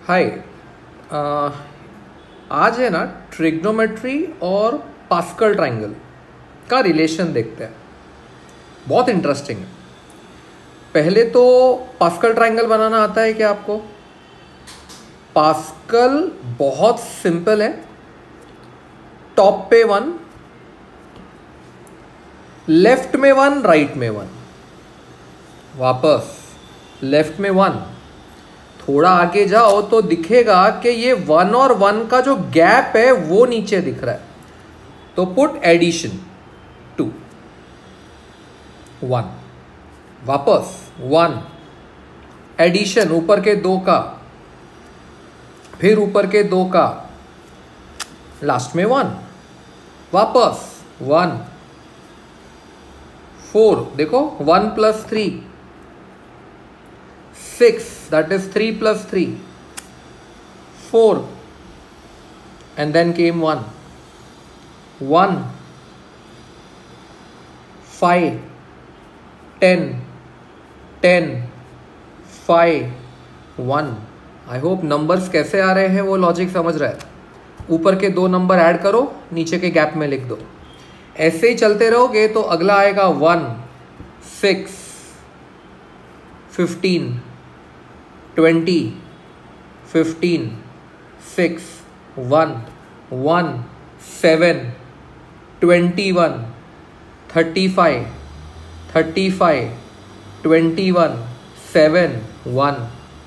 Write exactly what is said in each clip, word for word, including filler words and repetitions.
हाय। आज है ना ट्रिग्नोमेट्री और पास्कल ट्रायंगल का रिलेशन देखते हैं। बहुत इंटरेस्टिंग है। पहले तो पास्कल ट्रायंगल बनाना आता है क्या आपको? पास्कल बहुत सिंपल है। टॉप पे वन, लेफ्ट में वन, राइट में वन, वापस लेफ्ट में वन। थोड़ा आगे जाओ तो दिखेगा कि ये वन और वन का जो गैप है वो नीचे दिख रहा है, तो पुट एडिशन टू, वन, वापस वन, एडिशन ऊपर के दो का, फिर ऊपर के दो का, लास्ट में वन, वापस वन, फोर, देखो one plus three, six, that is three plus three, four, and then came one, one, five, ten, ten, five, one. I hope numbers कैसे आ रहे हैं वो लॉजिक समझ रहा है। ऊपर के दो नंबर ऐड करो, नीचे के गैप में लिख दो। ऐसे ही चलते रहोगे तो अगला आएगा one, six, fifteen, twenty, fifteen, six, one, one, seven, twenty one, thirty five, thirty five, twenty one, seven, one.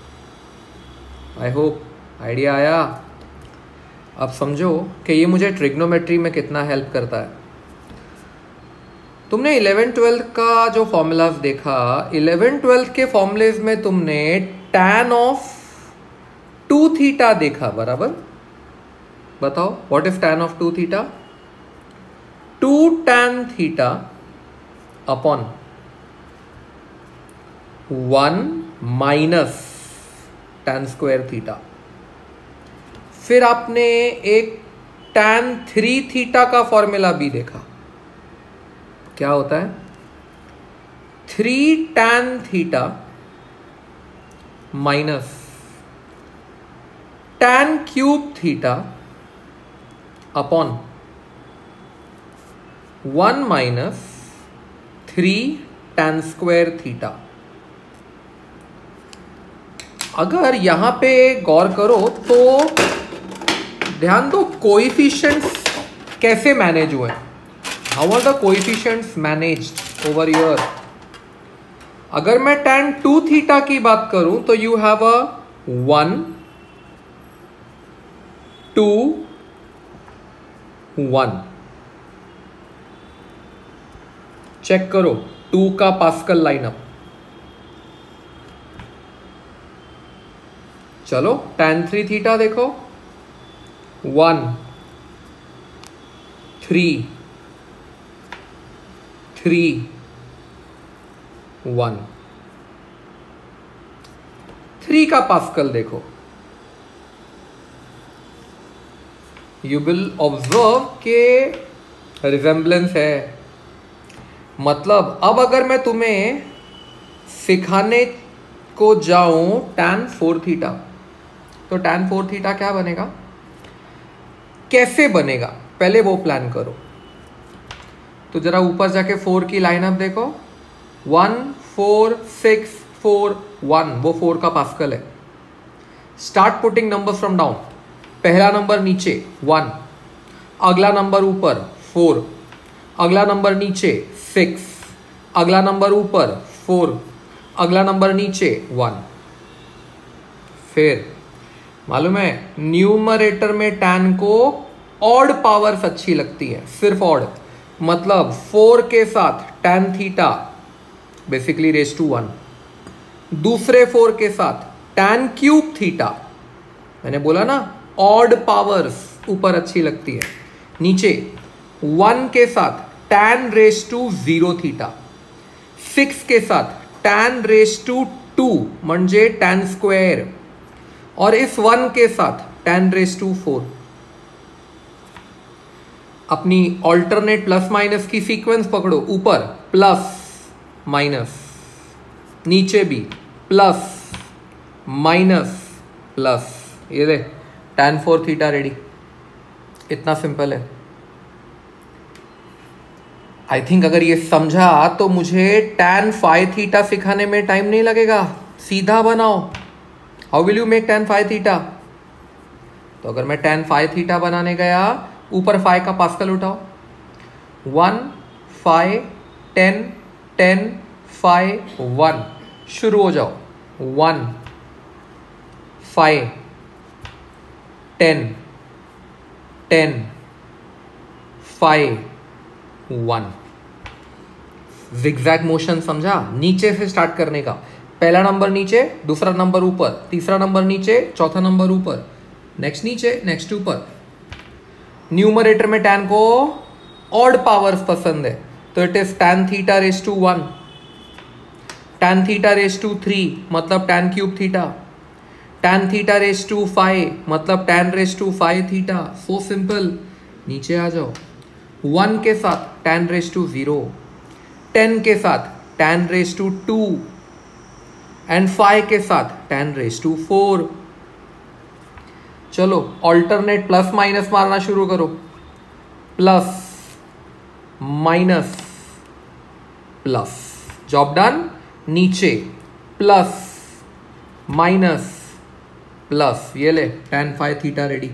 I hope idea आया। अब समझो कि ये मुझे ट्रिग्नोमेट्री में कितना हेल्प करता है। तुमने इलेवन ट्वेल्थ का जो फॉर्मूलाज देखा, इलेवन ट्वेल्थ के फॉर्मूलेज में तुमने tan ऑफ टू थीटा देखा, बराबर? बताओ what is tan of two theta? Two tan theta upon one minus tan square theta. फिर आपने एक tan थ्री थीटा का फॉर्मूला भी देखा। क्या होता है? Three tan theta minus tan cube theta upon one minus three tan square theta. अगर यहां पे गौर करो तो ध्यान दो, कोएफिशिएंट्स कैसे मैनेज हुए। How are the coefficients managed over here? अगर मैं tan टू थीटा की बात करूं तो you have a one, two, one. Check करो टू का पास्कल लाइनअप। चलो tan थ्री थीटा देखो, one, three, three, one. Three का पास्कल देखो, यू विल ऑब्जर्व के रिजेंबलेंस है। मतलब अब अगर मैं तुम्हें सिखाने को जाऊं tan फोर थीटा, तो tan फोर थीटा क्या बनेगा, कैसे बनेगा, पहले वो प्लान करो। तो जरा ऊपर जाके फोर की लाइनअप देखो, one, four, six, four, one, वो फोर का पास्कल है। Start putting numbers from down. पहला नंबर नीचे वन, अगला नंबर ऊपर फोर, अगला नंबर नीचे सिक्स, अगला नंबर ऊपर फोर, अगला नंबर नीचे वन। फिर मालूम है न्यूमरेटर में tan को ऑड पावर्स अच्छी लगती है, सिर्फ ऑड। मतलब फोर के साथ tan theta basically raise to one, दूसरे फोर के साथ tan क्यूब थीटा, मैंने बोला ना ऑड पावर्स ऊपर अच्छी लगती है। नीचे वन के साथ tan raise to zero theta, six के साथ tan रेस टू टू म्हणजे tan स्क्वायर, और इस वन के साथ tan रेस टू फोर। अपनी ऑल्टरनेट प्लस माइनस की सीक्वेंस पकड़ो, ऊपर प्लस माइनस, नीचे भी प्लस माइनस प्लस। ये दे tan फोर थीटा रेडी। इतना सिंपल है। आई थिंक अगर ये समझा तो मुझे tan फाइव थीटा सिखाने में टाइम नहीं लगेगा। सीधा बनाओ। How will you make tan five theta? तो अगर मैं tan फाइव थीटा बनाने गया, ऊपर फाइव का पास्कल उठाओ। One five ten ten five one, शुरू हो जाओ। One five ten ten five one. Zigzag motion समझा? नीचे से स्टार्ट करने का। पहला नंबर नीचे, दूसरा नंबर ऊपर, तीसरा नंबर नीचे, चौथा नंबर ऊपर, नेक्स्ट नीचे, नेक्स्ट ऊपर। न्यूमरेटर में tan को ऑड पावर्स पसंद है, तो it is tan theta raise to one, tan theta raise to three मतलब tan cube theta, tan theta raise to five मतलब tan raise to five theta. So simple. नीचे आ जाओ। वन के साथ tan raise to zero, ten के साथ tan raise to two and five के साथ tan रेज टू फोर। चलो ऑल्टरनेट प्लस माइनस मारना शुरू करो। Plus minus plus, job done. नीचे प्लस माइनस प्लस, ये ले tan five theta ready.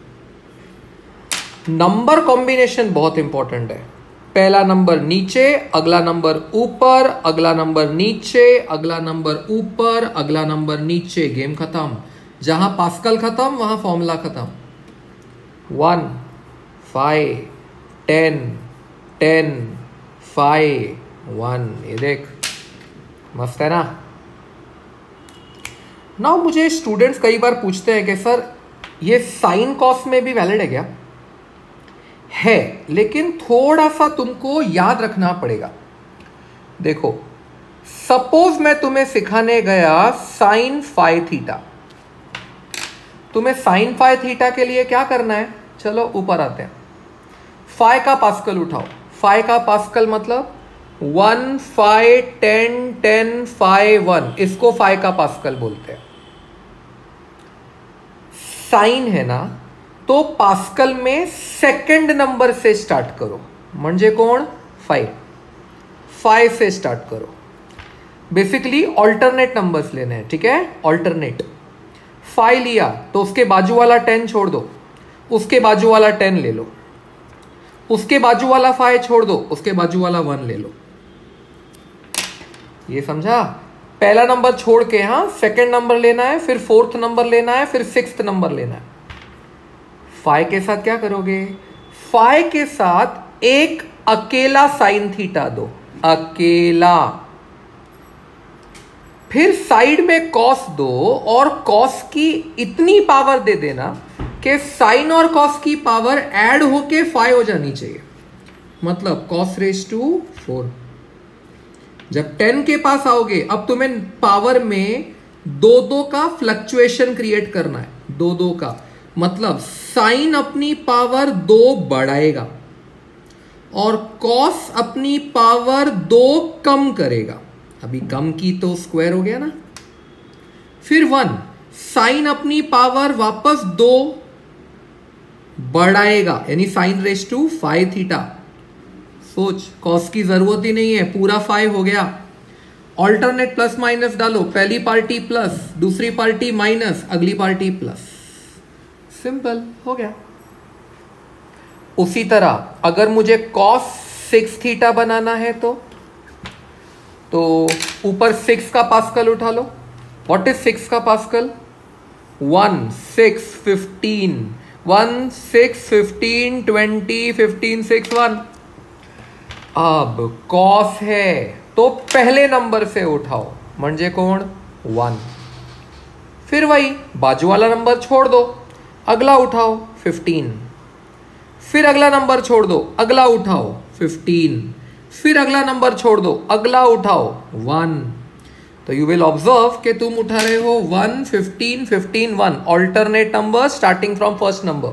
Number combination बहुत इंपॉर्टेंट है। पहला नंबर नीचे, अगला नंबर ऊपर, अगला नंबर नीचे, अगला नंबर ऊपर, अगला नंबर नीचे। गेम खत्म। जहां पास्कल खत्म वहां फॉर्मूला खत्म। One five ten ten five one. ये देख, मस्त है ना? ना मुझे स्टूडेंट्स कई बार पूछते हैं कि सर ये साइन कॉस में भी वैलिड है क्या? है, लेकिन थोड़ा सा तुमको याद रखना पड़ेगा। देखो, सपोज मैं तुम्हें सिखाने गया साइन फाइव थीटा। तुम्हें साइन फाइव थीटा के लिए क्या करना है? चलो ऊपर आते हैं। फाइव का पास्कल उठाओ। फाइव का पास्कल मतलब one five ten ten five one, इसको फाइव का पास्कल बोलते हैं। साइन है ना, तो पास्कल में सेकंड नंबर से स्टार्ट करो। म्हणजे कोण? फाइव। फाइव से स्टार्ट करो। बेसिकली ऑल्टरनेट नंबर्स लेने हैं, ठीक है? ऑल्टरनेट। फाइव लिया तो उसके बाजू वाला टेन छोड़ दो, उसके बाजू वाला टेन ले लो, उसके बाजू वाला फाइव छोड़ दो, उसके बाजू वाला वन ले लो। ये समझा? पहला नंबर छोड़ के, हाँ, सेकंड नंबर लेना है, फिर फोर्थ नंबर लेना है, फिर सिक्स्थ नंबर लेना है। फाइव के साथ क्या करोगे? फाइव के साथ एक अकेला साइन थीटा दो, अकेला। फिर साइड में कॉस दो और कॉस की इतनी पावर दे देना कि साइन और कॉस की पावर ऐड होके फाइव हो जानी चाहिए। मतलब कॉस रेज टू फोर। जब टेन के पास आओगे, अब तुम्हें पावर में दो दो का फ्लक्चुएशन क्रिएट करना है। दो दो का मतलब साइन अपनी पावर दो बढ़ाएगा और कॉस अपनी पावर दो कम करेगा। अभी कम की तो स्क्वायर हो गया ना। फिर वन, साइन अपनी पावर वापस दो बढ़ाएगा, यानी sine raise to five theta. सोच, कॉस की जरूरत ही नहीं है, पूरा फाइव हो गया। ऑल्टरनेट प्लस माइनस डालो। पहली पार्टी प्लस, दूसरी पार्टी माइनस, अगली पार्टी प्लस। सिंपल हो गया। उसी तरह अगर मुझे कॉस सिक्स थीटा बनाना है तो तो ऊपर सिक्स का पास्कल उठा लो। व्हाट इज सिक्स का Pascal? One six fifteen, one six fifteen twenty fifteen six one. अब कॉस है तो पहले नंबर से उठाओ, म्हणजे कोण? वन। फिर वही बाजू वाला नंबर छोड़ दो, अगला उठाओ फिफ्टीन। फिर अगला नंबर छोड़ दो, अगला उठाओ फिफ्टीन। फिर अगला नंबर छोड़ दो, अगला उठाओ वन। तो यू विल ऑब्जर्व कि तुम उठा रहे हो one fifteen fifteen one, alternate number starting from first number.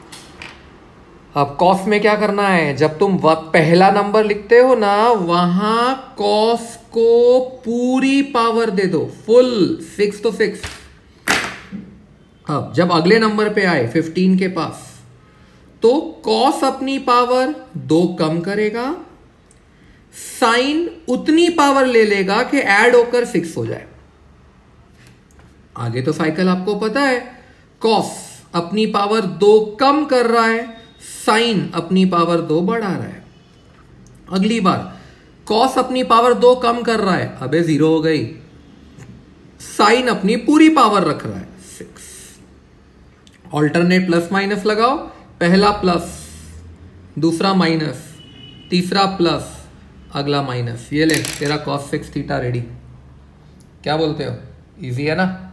अब कॉस में क्या करना है? जब तुम पहला नंबर लिखते हो ना, वहां कॉस को पूरी पावर दे दो, फुल। सिक्स तो सिक्स, अब जब अगले नंबर पे आए फिफ्टीन के पास, तो कॉस अपनी पावर दो कम करेगा, साइन उतनी पावर ले लेगा कि ऐड होकर सिक्स हो जाए। आगे तो साइकिल आपको पता है, कॉस अपनी पावर दो कम कर रहा है, साइन अपनी पावर दो बढ़ा रहा है। अगली बार कॉस अपनी पावर दो कम कर रहा है, अबे जीरो हो गई, साइन अपनी पूरी पावर रख रहा है, सिक्स। ऑल्टरनेट प्लस माइनस लगाओ, पहला प्लस, दूसरा माइनस, तीसरा प्लस, अगला माइनस। ये ले तेरा कॉस सिक्स थीटा रेडी। क्या बोलते हो, इजी है ना।